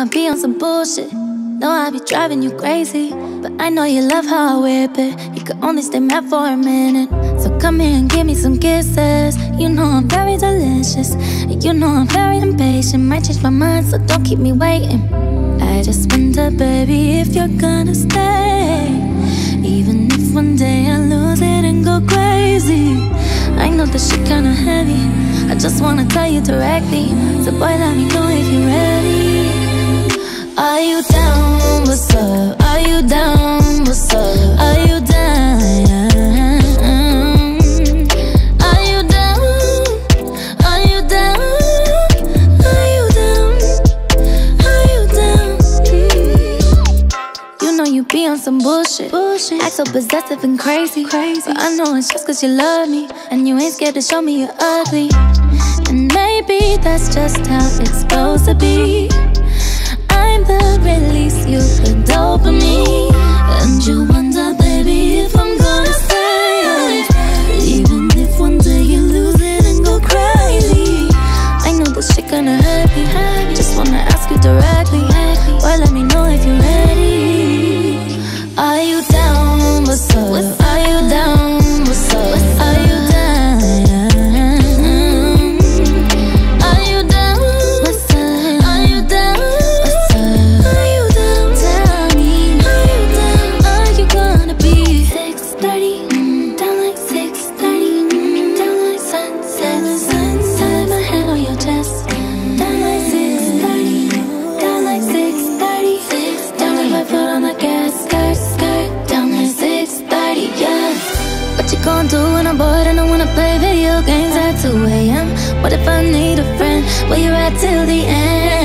I be on some bullshit. Know I be driving you crazy, but I know you love how I whip it. You could only stay mad for a minute, so come here and give me some kisses. You know I'm very delicious, and you know I'm very impatient. Might change my mind, so don't keep me waiting. I just wonder, baby, if you're gonna stay, even if one day I lose it and go crazy. I know this shit kinda heavy, I just wanna tell you directly. So boy, let me know if you're ready. Are you down? What's up? Are you down? What's up? Are you down? Are you down? Are you down? Are you down? Are you down? You know you be on some bullshit. Act so possessive and crazy. But I know it's just cause you love me, and you ain't scared to show me you're ugly. And maybe that's just how it's supposed to be. I'm the release, you the dopamine. And you wonder, baby, if I'm gonna stay, even if one day you lose it and go crazy. I know this shit gonna hurt me, just wanna ask you directly. Or let me know if you're ready. Are you down? What's up? Are you down? What's up? Are you down? Gonna do when I'm bored and I wanna play video games at 2 AM? What if I need a friend? Where you at till the end?